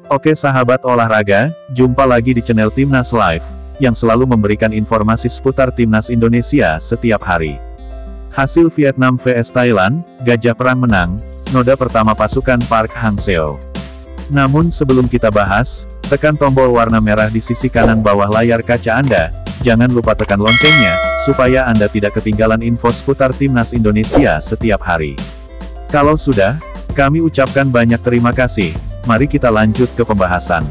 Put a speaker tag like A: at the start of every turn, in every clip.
A: Oke sahabat olahraga, jumpa lagi di channel Timnas Live, yang selalu memberikan informasi seputar Timnas Indonesia setiap hari. Hasil Vietnam vs Thailand, Gajah Perang menang, noda pertama pasukan Park Hang-seo. Namun sebelum kita bahas, tekan tombol warna merah di sisi kanan bawah layar kaca Anda, jangan lupa tekan loncengnya, supaya Anda tidak ketinggalan info seputar Timnas Indonesia setiap hari. Kalau sudah, kami ucapkan banyak terima kasih. Mari kita lanjut ke pembahasan.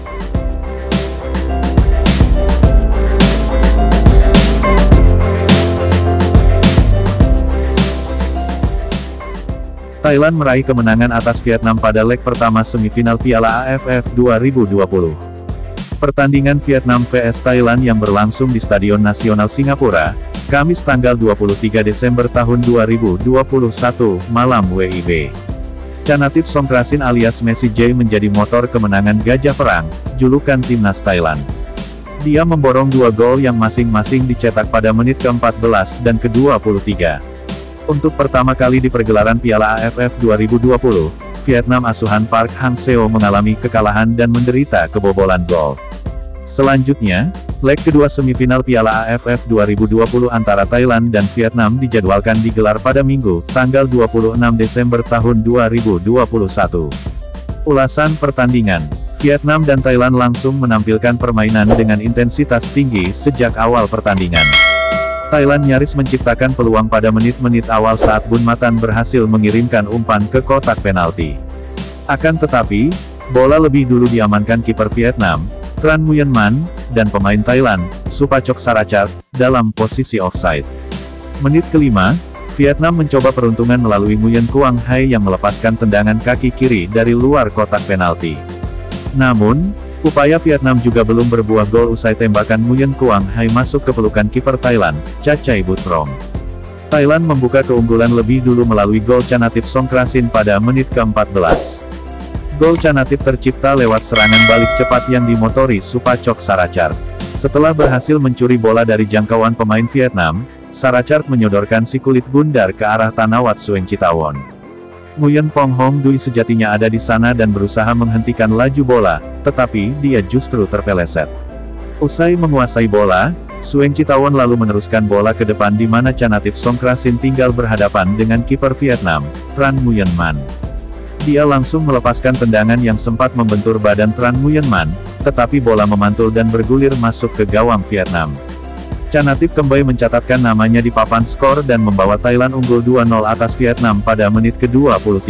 A: Thailand meraih kemenangan atas Vietnam pada leg pertama semifinal Piala AFF 2020. Pertandingan Vietnam vs Thailand yang berlangsung di Stadion Nasional Singapura, Kamis tanggal 23 Desember tahun 2021, malam WIB. Chanatip Songkrasin alias Messi J menjadi motor kemenangan Gajah Perang, julukan Timnas Thailand. Dia memborong 2 gol yang masing-masing dicetak pada menit ke-14 dan ke-23. Untuk pertama kali di pergelaran Piala AFF 2020, Vietnam asuhan Park Hang-seo mengalami kekalahan dan menderita kebobolan gol. Selanjutnya, leg kedua semifinal Piala AFF 2020 antara Thailand dan Vietnam dijadwalkan digelar pada Minggu, tanggal 26 Desember tahun 2021. Ulasan pertandingan. Vietnam dan Thailand langsung menampilkan permainan dengan intensitas tinggi sejak awal pertandingan. Thailand nyaris menciptakan peluang pada menit-menit awal saat Bun Matan berhasil mengirimkan umpan ke kotak penalti. Akan tetapi, bola lebih dulu diamankan kiper Vietnam, Tran Nguyen Man, dan pemain Thailand, Supachok Sarachart, dalam posisi offside. Menit kelima, Vietnam mencoba peruntungan melalui Nguyen Quang Hai yang melepaskan tendangan kaki kiri dari luar kotak penalti. Namun, upaya Vietnam juga belum berbuah gol usai tembakan Nguyen Quang Hai masuk ke pelukan kiper Thailand, Chachai Butprong. Thailand membuka keunggulan lebih dulu melalui gol Chanatip Songkrasin pada menit ke-14. Gol Chanatip tercipta lewat serangan balik cepat yang dimotori Supachok Sarachart. Setelah berhasil mencuri bola dari jangkauan pemain Vietnam, Sarachart menyodorkan si kulit bundar ke arah Thanawat Suengchitawon. Nguyen Pong Hong Dui sejatinya ada di sana dan berusaha menghentikan laju bola, tetapi dia justru terpeleset. Usai menguasai bola, Suengchitawon lalu meneruskan bola ke depan di mana Chanatip Songkrasin tinggal berhadapan dengan kiper Vietnam, Tran Nguyen Man. Dia langsung melepaskan tendangan yang sempat membentur badan Tran Nguyen Man, tetapi bola memantul dan bergulir masuk ke gawang Vietnam. Chanatip kembali mencatatkan namanya di papan skor dan membawa Thailand unggul 2-0 atas Vietnam pada menit ke-23.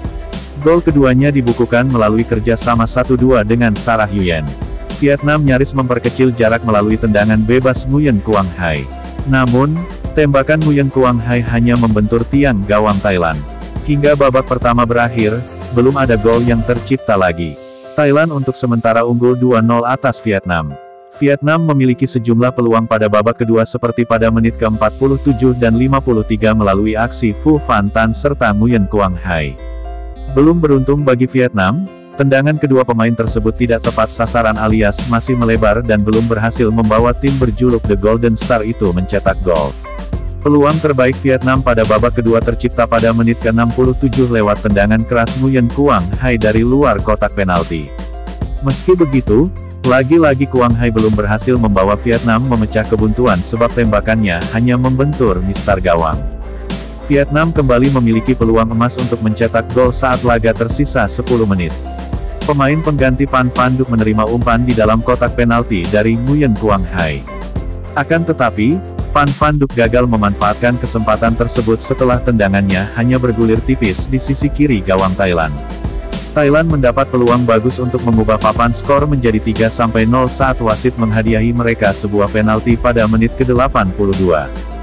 A: Gol keduanya dibukukan melalui kerja sama 1-2 dengan Sarah Nguyen. Vietnam nyaris memperkecil jarak melalui tendangan bebas Nguyen Quang Hai. Namun, tembakan Nguyen Quang Hai hanya membentur tiang gawang Thailand. Hingga babak pertama berakhir, belum ada gol yang tercipta lagi. Thailand untuk sementara unggul 2-0 atas Vietnam. Vietnam memiliki sejumlah peluang pada babak kedua seperti pada menit ke-47 dan 53 melalui aksi Phu Van Tan serta Nguyen Quang Hai. Belum beruntung bagi Vietnam, tendangan kedua pemain tersebut tidak tepat sasaran alias masih melebar dan belum berhasil membawa tim berjuluk The Golden Star itu mencetak gol. Peluang terbaik Vietnam pada babak kedua tercipta pada menit ke-67 lewat tendangan keras Nguyen Quang Hai dari luar kotak penalti. Meski begitu, lagi-lagi Quang Hai belum berhasil membawa Vietnam memecah kebuntuan sebab tembakannya hanya membentur mistar gawang. Vietnam kembali memiliki peluang emas untuk mencetak gol saat laga tersisa 10 menit. Pemain pengganti Pan Van Duc menerima umpan di dalam kotak penalti dari Nguyen Quang Hai. Akan tetapi, Pan Van Duc gagal memanfaatkan kesempatan tersebut setelah tendangannya hanya bergulir tipis di sisi kiri gawang Thailand. Thailand mendapat peluang bagus untuk mengubah papan skor menjadi 3-0 saat wasit menghadiahi mereka sebuah penalti pada menit ke-82.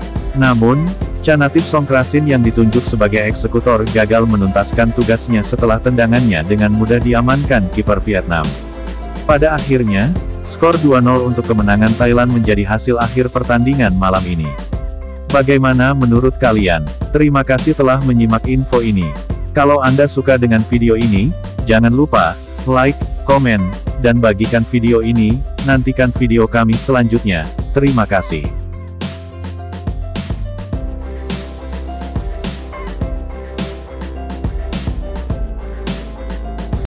A: Namun, Chanatip Songkrasin yang ditunjuk sebagai eksekutor gagal menuntaskan tugasnya setelah tendangannya dengan mudah diamankan kiper Vietnam. Pada akhirnya, skor 2-0 untuk kemenangan Thailand menjadi hasil akhir pertandingan malam ini. Bagaimana menurut kalian? Terima kasih telah menyimak info ini. Kalau Anda suka dengan video ini, jangan lupa like, komen, dan bagikan video ini. Nantikan video kami selanjutnya. Terima kasih.